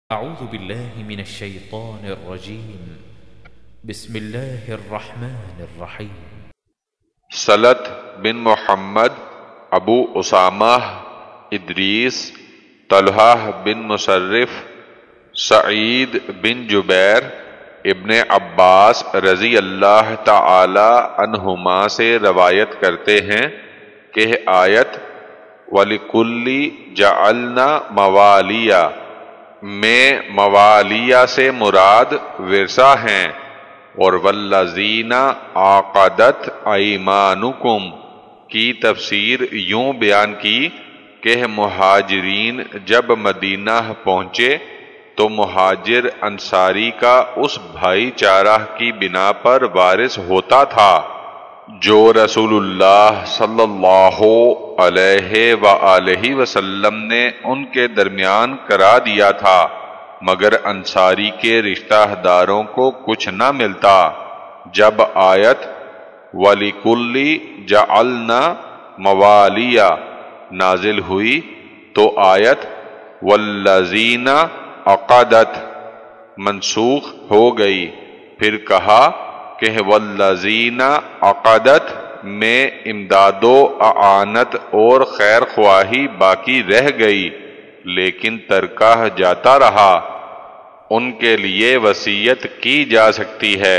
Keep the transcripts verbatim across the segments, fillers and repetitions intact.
أعوذ بالله من الشيطان الرجيم بسم الله الرحمن الرحيم سلط بن محمد، ابو اسامہ، ادریس، طلحہ بن مصرف، سعید بن جبیر، ابن عباس رضی اللہ تعالی عنہما سے روایت کرتے ہیں کہ آیت وَلِكُلِّ جَعَلْنَا مَوَالِيَ میں موالیہ سے مراد ورثہ ہیں، اور والذین عقدت ایمانکم کی تفسیر یوں بیان کی کہ مہاجرین جب مدینہ پہنچے تو مہاجر انصاری کا اس بھائی چارہ کی بنا پر وارث ہوتا تھا جو رسول اللہ صلی اللہ علیہ وآلہ وسلم نے ان کے درمیان کرا دیا تھا، مگر انصاری کے رشتہ داروں کو کچھ نہ ملتا۔ جب آیت وَلِكُلِّ جَعَلْنَا مَوَالِيَ نازل ہوئی تو آیت وَالَّذِينَ عَقَدَتْ منسوخ ہو گئی، پھر کہا کہ والذین عقدت میں امداد و اعانت اور خیر خواہی باقی رہ گئی، لیکن ترکہ جاتا رہا، ان کے لیے وصیت کی جا سکتی ہے۔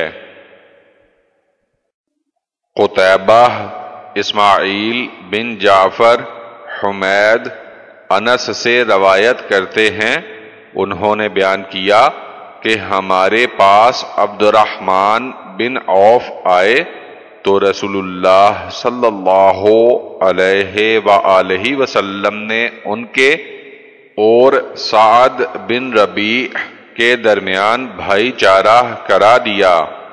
قتیبہ، اسماعیل بن جعفر، حمید، انس سے روایت کرتے ہیں، انہوں نے بیان کیا کہ ہمارے پاس عبد الرحمن بن عوف آئے تو رسول اللہ صلی اللہ علیہ وآلہ وسلم نے ان کے اور سعد بن ربیع کے درمیان بھائی چارہ کرا دیا۔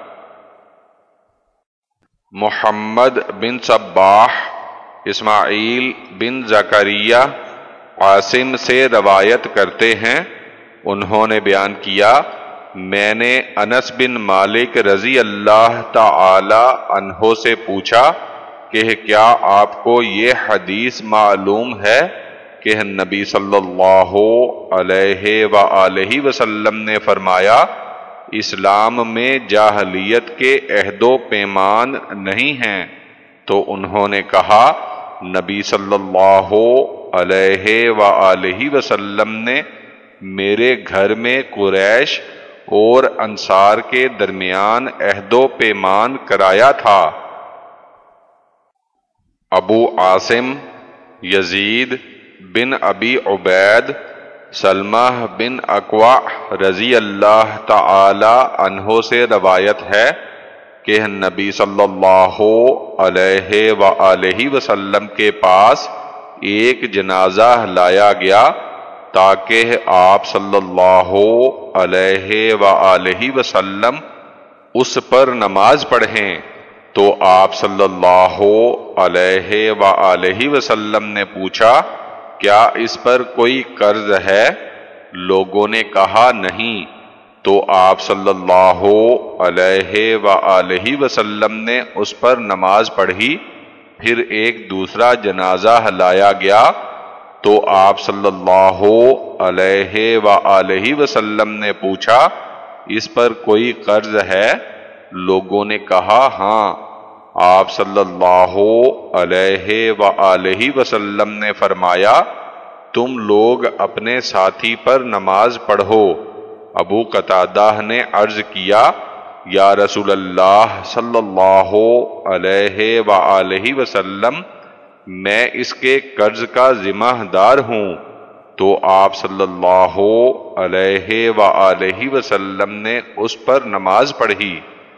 محمد بن صباح، اسماعیل بن زکریا، عاصم سے روایت کرتے ہیں، انہوں نے بیان کیا میں نے انس بن مالک رضی اللہ تعالی عنہ سے پوچھا کہ کیا آپ کو یہ حدیث معلوم ہے کہ نبی صلی اللہ علیہ وآلہ وسلم نے فرمایا اسلام میں جاہلیت کے عہد و پیمان نہیں ہیں؟ تو انہوں نے کہا نبی صلی اللہ علیہ وآلہ وسلم نے میرے گھر میں قریش اور انصار کے درمیان عہد و پیمان کرایا تھا۔ ابو عاصم، یزید بن ابی عبید، سلمہ بن اکوع رضی اللہ تعالی عنہ سے روایت ہے کہ نبی صلی اللہ علیہ وآلہ وسلم کے پاس ایک جنازہ لایا گیا تاکہ آپ صلی اللہ علیہ وآلہ وسلم اس پر نماز پڑھیں، تو آپ صلی اللہ علیہ وآلہ وسلم نے پوچھا کیا اس پر کوئی قرض ہے؟ لوگوں نے کہا نہیں، تو آپ صلی اللہ علیہ وآلہ وسلم نے اس پر نماز پڑھی۔ پھر ایک دوسرا جنازہ لایا گیا تو آپ صلی اللہ علیہ وآلہ وسلم نے پوچھا اس پر کوئی قرض ہے؟ لوگوں نے کہا ہاں۔ آپ صلی اللہ علیہ وآلہ وسلم نے فرمایا تم لوگ اپنے ساتھی پر نماز پڑھو۔ ابو قتادہ نے عرض کیا یا رسول اللہ صلی اللہ علیہ وآلہ وسلم میں اس کے قرض کا ذمہ دار ہوں، تو آپ صلی اللہ علیہ وآلہ وسلم نے اس پر نماز پڑھی۔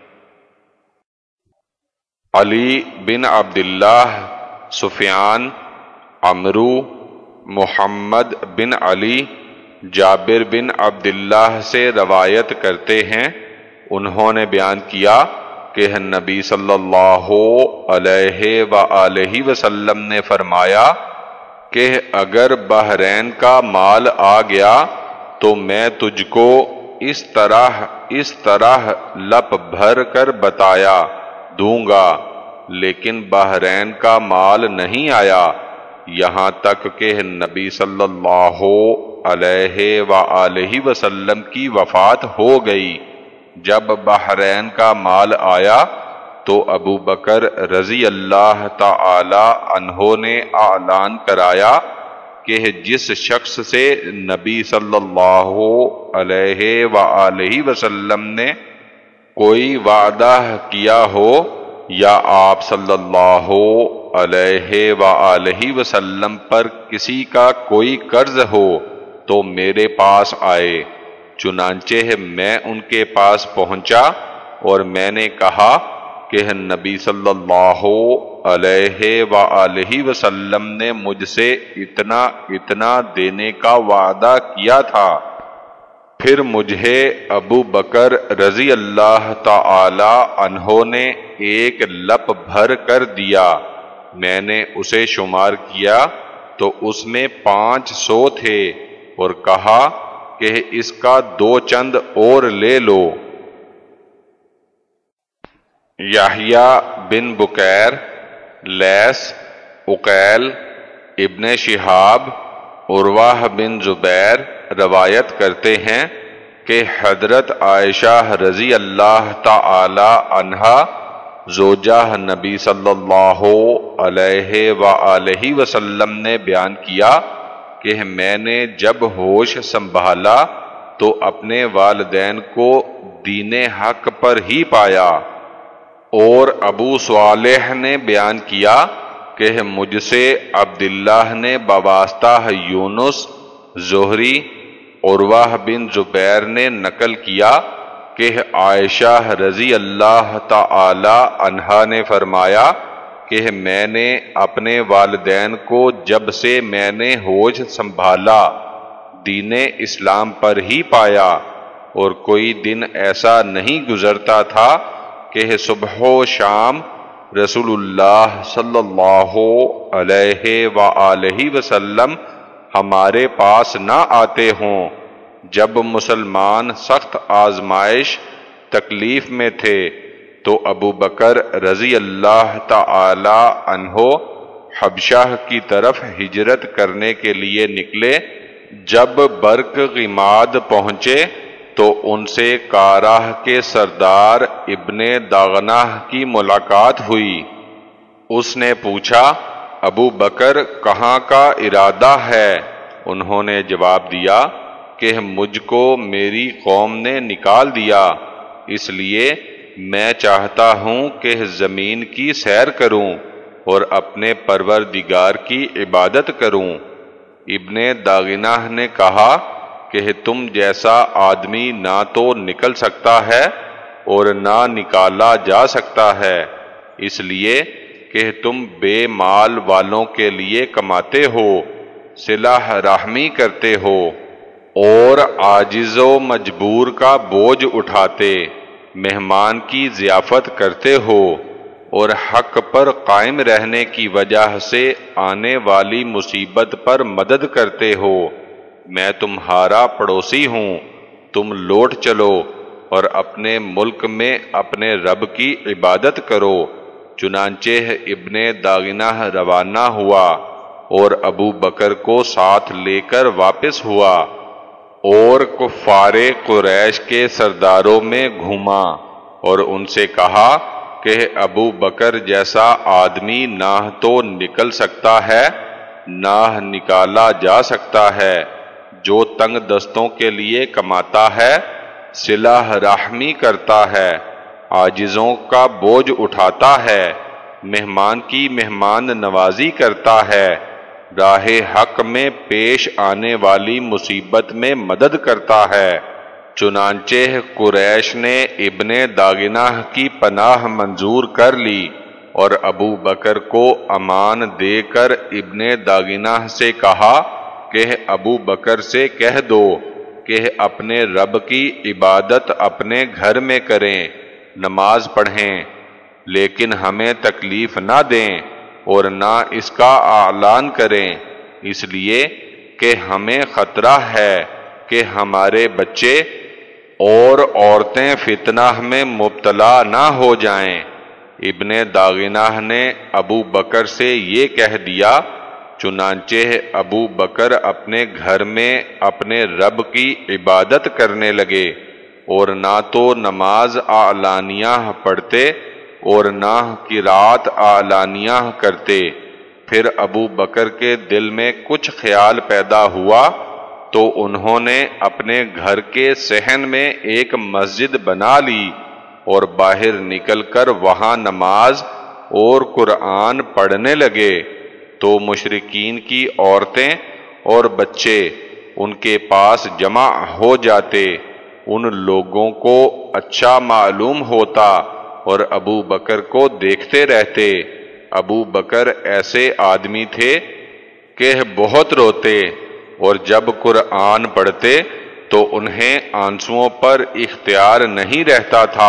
علی بن عبداللہ، سفیان، عمرو، محمد بن علی، جابر بن عبداللہ سے روایت کرتے ہیں، انہوں نے بیان کیا کہ نبی صلی اللہ علیہ وآلہ وسلم نے فرمایا کہ اگر بحرین کا مال آ گیا تو میں تجھ کو اس طرح اس طرح لپ بھر کر بتایا دوں گا، لیکن بحرین کا مال نہیں آیا، یہاں تک کہ نبی صلی اللہ علیہ وآلہ وسلم کی وفات ہو گئی۔ جب بحرین کا مال آیا تو ابو بکر رضی اللہ تعالی عنہ نے اعلان کرایا کہ جس شخص سے نبی صلی اللہ علیہ وآلہ وسلم نے کوئی وعدہ کیا ہو یا آپ صلی اللہ علیہ وآلہ وسلم پر کسی کا کوئی قرض ہو تو میرے پاس آئے۔ چنانچہ میں ان کے پاس پہنچا اور میں نے کہا کہ نبی صلی اللہ علیہ وآلہ وسلم نے مجھ سے اتنا اتنا دینے کا وعدہ کیا تھا۔ پھر مجھے ابو بکر رضی اللہ تعالی عنہ نے ایک لپ بھر کر دیا۔ میں نے اسے شمار کیا تو اس میں پانچ سو تھے اور کہا کہ اس کا دو چند اور لے لو۔ یحییٰ بن بکیر، لیث، عقیل، ابن شہاب، عروہ بن زبیر روایت کرتے ہیں کہ حضرت عائشہ رضی اللہ تعالی عنہا زوجہ نبی صلی اللہ علیہ وآلہ وسلم نے بیان کیا کہ میں نے جب ہوش سنبھالا تو اپنے والدین کو دین حق پر ہی پایا۔ اور ابو صالح نے بیان کیا کہ مجھ سے عبداللہ نے بواسطہ یونس، زہری، عروہ بن زبیر نے نقل کیا کہ عائشہ رضی اللہ تعالی عنہا نے فرمایا کہ میں نے اپنے والدین کو جب سے میں نے ہوش سنبھالا دین اسلام پر ہی پایا، اور کوئی دن ایسا نہیں گزرتا تھا کہ صبح و شام رسول اللہ صلی اللہ علیہ وآلہ وسلم ہمارے پاس نہ آتے ہوں۔ جب مسلمان سخت آزمائش تکلیف میں تھے تو ابو بکر رضی اللہ تعالی عنہ حبشہ کی طرف ہجرت کرنے کے لیے نکلے۔ جب برق غماد پہنچے تو ان سے کاراہ کے سردار ابن داغنہ کی ملاقات ہوئی۔ اس نے پوچھا، ابو بکر کہاں کا ارادہ ہے؟ انہوں نے جواب دیا کہ مجھ کو میری قوم نے نکال دیا، اس لیے میں چاہتا ہوں کہ زمین کی سیر کروں اور اپنے پروردگار کی عبادت کروں۔ ابن داغنہ نے کہا کہ تم جیسا آدمی نہ تو نکل سکتا ہے اور نہ نکالا جا سکتا ہے، اس لیے کہ تم بے مال والوں کے لیے کماتے ہو، صلہ رحمی کرتے ہو اور عاجز و مجبور کا بوجھ اٹھاتے، مہمان کی ضیافت کرتے ہو اور حق پر قائم رہنے کی وجہ سے آنے والی مصیبت پر مدد کرتے ہو۔ میں تمہارا پڑوسی ہوں، تم لوٹ چلو اور اپنے ملک میں اپنے رب کی عبادت کرو۔ چنانچہ ابن داغنہ روانہ ہوا اور ابو بکر کو ساتھ لے کر واپس ہوا اور کفار قریش کے سرداروں میں گھوما اور ان سے کہا کہ ابو بکر جیسا آدمی نہ تو نکل سکتا ہے نہ نکالا جا سکتا ہے، جو تنگ دستوں کے لیے کماتا ہے، صلہ رحمی کرتا ہے، عاجزوں کا بوجھ اٹھاتا ہے، مہمان کی مہمان نوازی کرتا ہے، راہ حق میں پیش آنے والی مصیبت میں مدد کرتا ہے۔ چنانچہ قریش نے ابن داغنہ کی پناہ منظور کر لی اور ابو بکر کو امان دے کر ابن داغنہ سے کہا کہ ابو بکر سے کہہ دو کہ اپنے رب کی عبادت اپنے گھر میں کریں، نماز پڑھیں، لیکن ہمیں تکلیف نہ دیں اور نہ اس کا اعلان کریں، اس لیے کہ ہمیں خطرہ ہے کہ ہمارے بچے اور عورتیں فتنہ میں مبتلا نہ ہو جائیں۔ ابن داغنہ نے ابو بکر سے یہ کہہ دیا، چنانچہ ابو بکر اپنے گھر میں اپنے رب کی عبادت کرنے لگے، اور نہ تو نماز اعلانیہ پڑھتے اور نہ قرات اعلانیہ کرتے۔ پھر ابو بکر کے دل میں کچھ خیال پیدا ہوا تو انہوں نے اپنے گھر کے صحن میں ایک مسجد بنا لی اور باہر نکل کر وہاں نماز اور قرآن پڑھنے لگے، تو مشرکین کی عورتیں اور بچے ان کے پاس جمع ہو جاتے۔ ان لوگوں کو اچھا معلوم ہوتا اور ابو بکر کو دیکھتے رہتے۔ ابو بکر ایسے آدمی تھے کہ بہت روتے، اور جب قرآن پڑھتے تو انہیں آنسوؤں پر اختیار نہیں رہتا تھا۔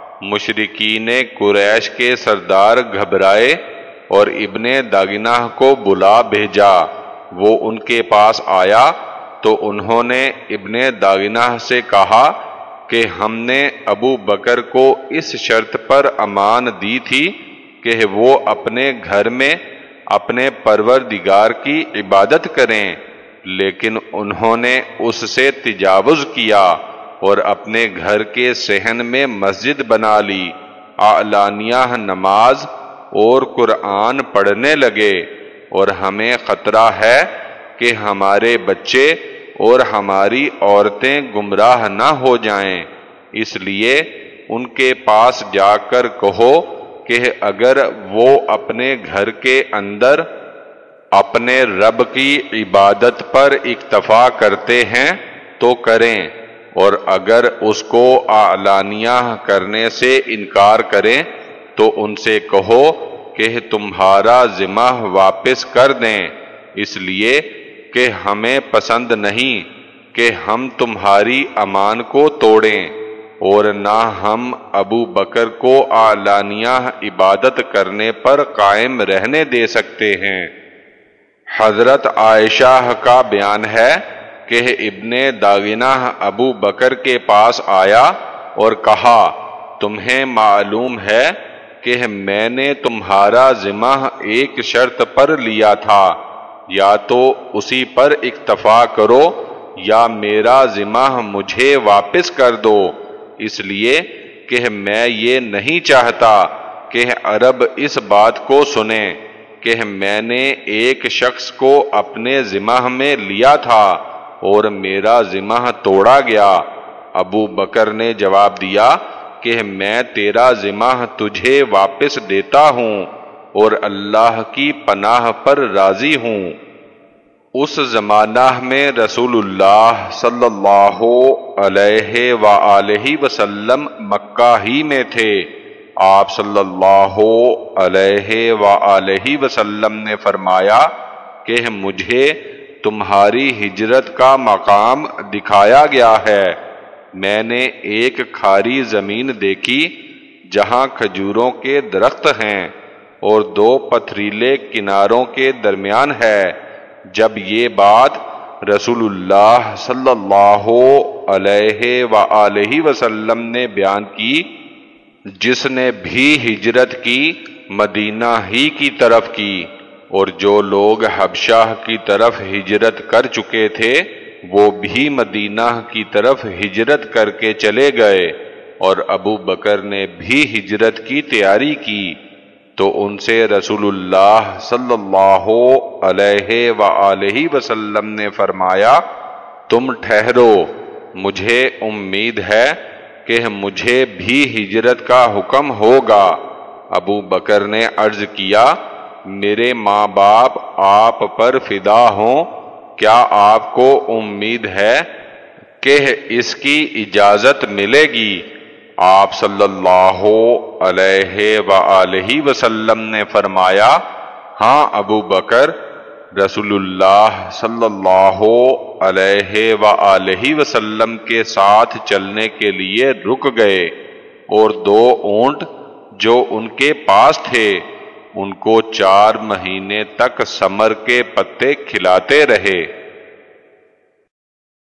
مشرکین قریش کے سردار گھبرائے اور ابن داغنہ کو بلا بھیجا۔ وہ ان کے پاس آیا تو انہوں نے ابن داغنہ سے کہا کہ ہم نے ابو بکر کو اس شرط پر امان دی تھی کہ وہ اپنے گھر میں اپنے پروردگار کی عبادت کریں، لیکن انہوں نے اس سے تجاوز کیا اور اپنے گھر کے صحن میں مسجد بنا لی، اعلانیہ نماز اور قرآن پڑھنے لگے، اور ہمیں خطرہ ہے کہ ہمارے بچے اور ہماری عورتیں گمراہ نہ ہو جائیں، اس لیے ان کے پاس جا کر کہو کہ اگر وہ اپنے گھر کے اندر اپنے رب کی عبادت پر اکتفا کرتے ہیں تو کریں، اور اگر اس کو اعلانیہ کرنے سے انکار کریں تو ان سے کہو کہ تمہارا ذمہ واپس کر دیں، اس لیے کہ ہمیں پسند نہیں کہ ہم تمہاری امان کو توڑیں، اور نہ ہم ابو بکر کو اعلانیہ عبادت کرنے پر قائم رہنے دے سکتے ہیں۔ حضرت عائشہ کا بیان ہے کہ ابن داغنہ ابو بکر کے پاس آیا اور کہا، تمہیں معلوم ہے کہ میں نے تمہارا ذمہ ایک شرط پر لیا تھا، یا تو اسی پر اکتفا کرو یا میرا ذمہ مجھے واپس کر دو، اس لیے کہ میں یہ نہیں چاہتا کہ عرب اس بات کو سنیں کہ میں نے ایک شخص کو اپنے ذمہ میں لیا تھا اور میرا ذمہ توڑا گیا۔ ابو بکر نے جواب دیا کہ میں تیرا ذمہ تجھے واپس دیتا ہوں اور اللہ کی پناہ پر راضی ہوں۔ اس زمانہ میں رسول اللہ صلی اللہ علیہ وآلہ وسلم مکہ ہی میں تھے۔ آپ صلی اللہ علیہ وآلہ وسلم نے فرمایا کہ مجھے تمہاری ہجرت کا مقام دکھایا گیا ہے۔ میں نے ایک کھاری زمین دیکھی جہاں کھجوروں کے درخت ہیں اور دو پتھریلے کناروں کے درمیان ہے۔ جب یہ بات رسول اللہ صلی اللہ علیہ وآلہ وسلم نے بیان کی، جس نے بھی ہجرت کی مدینہ ہی کی طرف کی، اور جو لوگ حبشہ کی طرف ہجرت کر چکے تھے وہ بھی مدینہ کی طرف ہجرت کر کے چلے گئے، اور ابو بکر نے بھی ہجرت کی تیاری کی، تو ان سے رسول اللہ صلی اللہ علیہ وآلہ وسلم نے فرمایا، تم ٹھہرو، مجھے امید ہے کہ مجھے بھی ہجرت کا حکم ہوگا۔ ابو بکر نے عرض کیا، میرے ماں باپ آپ پر فدا ہوں، کیا آپ کو امید ہے کہ اس کی اجازت ملے گی؟ آپ صلی اللہ علیہ وآلہ وسلم نے فرمایا، ہاں ابو بکر۔ رسول اللہ صلی اللہ علیہ وآلہ وسلم کے ساتھ چلنے کے لیے رک گئے، اور دو اونٹ جو ان کے پاس تھے ان کو چار مہینے تک ثمر کے پتے کھلاتے رہے۔